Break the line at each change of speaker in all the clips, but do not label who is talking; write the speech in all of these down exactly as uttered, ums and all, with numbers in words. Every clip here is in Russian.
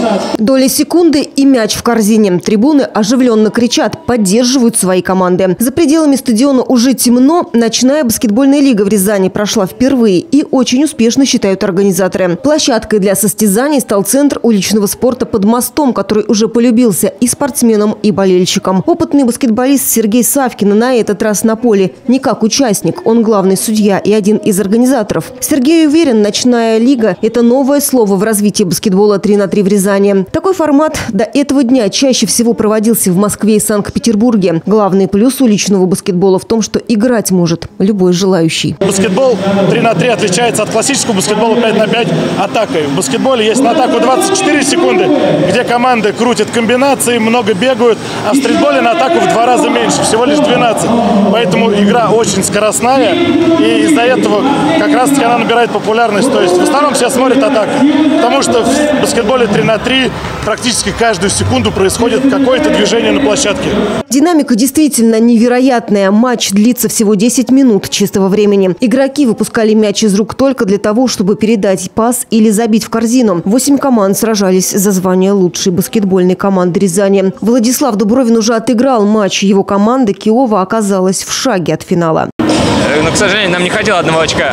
Доля секунды и мяч в корзине. Трибуны оживленно кричат, поддерживают свои команды. За пределами стадиона уже темно. Ночная баскетбольная лига в Рязани прошла впервые и очень успешно, считают организаторы. Площадкой для состязаний стал центр уличного спорта под мостом, который уже полюбился и спортсменам, и болельщикам. Опытный баскетболист Сергей Савкин на этот раз на поле не как участник, он главный судья и один из организаторов. Сергей уверен, ночная лига – это новое слово в развитии баскетбола три на три в Рязани. Такой формат до этого дня чаще всего проводился в Москве и Санкт-Петербурге. Главный плюс уличного баскетбола в том, что играть может любой желающий.
Баскетбол три на три отличается от классического баскетбола пять на пять атакой. В баскетболе есть на атаку двадцать четыре секунды, где команды крутят комбинации, много бегают, а в стритболе на атаку в два раза меньше, всего лишь двенадцать. Поэтому игра очень скоростная, и из-за этого как раз-таки она набирает популярность. То есть в основном все смотрят атаку, потому что в баскетболе три на три практически каждую секунду происходит какое-то движение на площадке.
Динамика действительно невероятная. Матч длится всего десять минут чистого времени. Игроки выпускали мяч из рук только для того, чтобы передать пас или забить в корзину. Восемь команд сражались за звание лучшей баскетбольной команды Рязани. Владислав Дубровин уже отыграл матч. Его команда Киова оказалась в шаге от финала.
Но, к сожалению, нам не хватило одного очка.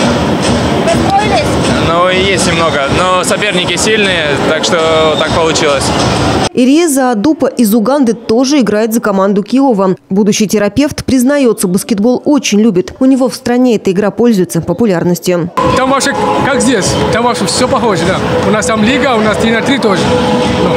Ну, есть немного. Но соперники сильные, так что так получилось.
Иреза Адупа из Уганды тоже играет за команду Киова. Будущий терапевт признается, баскетбол очень любит. У него в стране эта игра пользуется популярностью.
Там вообще как здесь. Там вообще все похоже, да. У нас там лига, у нас три на три тоже. Ну.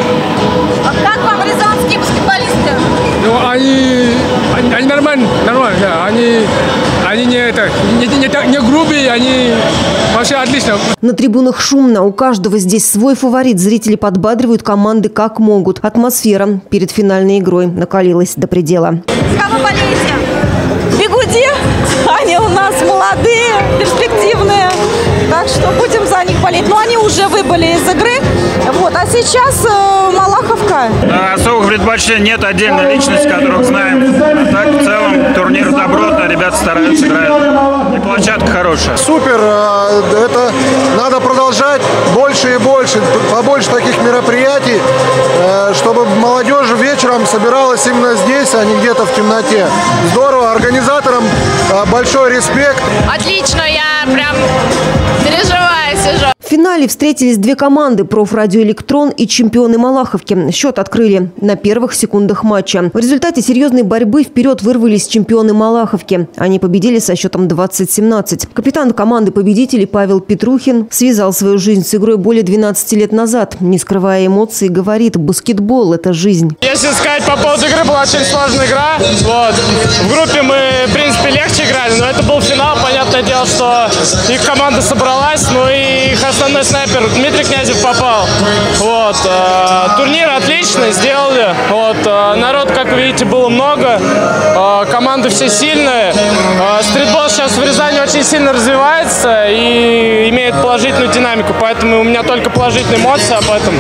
А как вам рязанские баскетболисты?
Ну, они, они, они нормально, нормально, да. Они, они не, это, не, не, не, не грубые, они вообще отлично.
На трибунах шумно. У каждого здесь свой фаворит. Зрители подбадривают команды как могут. Атмосфера перед финальной игрой накалилась до предела.
С кого болеете? Бигуди. Они у нас молодые, перспективные. Так что будем за них болеть. Но они уже выбыли из игры. Вот. А сейчас э, Малаховка.
Особых предпочтений нет, отдельной личности, которых знаем. А так, в целом, турнир добротный, ребята стараются, играют. И площадка хорошая.
Супер! Это надо продолжать больше и больше. Побольше таких мероприятий, чтобы молодежь вечером собиралась именно здесь, а не где-то в темноте. Здорово! Организаторам большой респект.
Отлично, я прям переживаю, сижу.
В финале встретились две команды – «Профрадиоэлектрон» и чемпионы Малаховки. Счет открыли на первых секундах матча. В результате серьезной борьбы вперед вырвались чемпионы Малаховки. Они победили со счетом двадцать семнадцать. Капитан команды победителей Павел Петрухин связал свою жизнь с игрой более двенадцати лет назад. Не скрывая эмоций, говорит: баскетбол – это жизнь.
Если сказать по поводу игры, была очень сложная игра. Вот. В группе мы, в принципе, легче играли, но это был финал. Понятное дело, что их команда собралась, ну и их основной снайпер Дмитрий Князев попал. Вот. Э, турнир отличный, сделали. Вот. Э, народ, как вы видите, было много. Э, команды все сильные. Э, стритбол сейчас в Рязани очень сильно развивается и имеет положительную динамику, поэтому у меня только положительные эмоции об этом.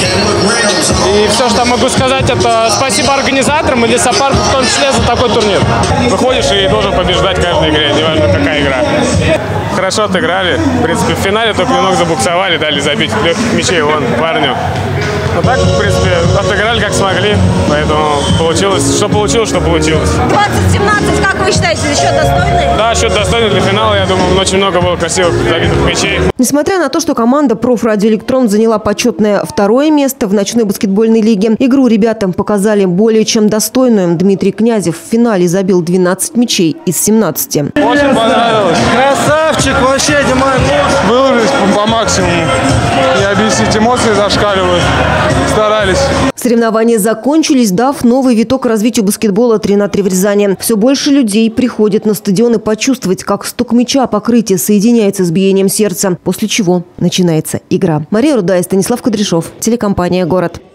И все, что могу сказать, это спасибо организаторам и лесопарку в том числе за такой турнир. Выходишь и должен побеждать в каждой игре, неважно какая игра. Хорошо отыграли. В принципе, в финале только немного забуксовали, дали забить легких мячей вон парню. Ну так, в принципе, отыграли как смогли, поэтому получилось, что получилось, что получилось.
двадцать семнадцать, как вы считаете, счет достойный?
Да, счет достойный для финала, я думаю, очень много было красивых забитых мячей.
Несмотря на то, что команда «Профрадиоэлектрон» заняла почетное второе место в ночной баскетбольной лиге, игру ребятам показали более чем достойную. Дмитрий Князев в финале забил двенадцать мячей из семнадцати.
Очень понравилось.
Красавчик, вообще, Дима.
Выложились по, по максимуму. Не объяснить, эмоции зашкаливают. Старались.
Соревнования закончились, дав новый виток развитию баскетбола три на три в Рязани. Все больше людей приходят на стадионы почувствовать, как стук мяча покрытия соединяется с биением сердца, после чего начинается игра. Мария Рудая, Станислав Кудряшов, телекомпания «Город».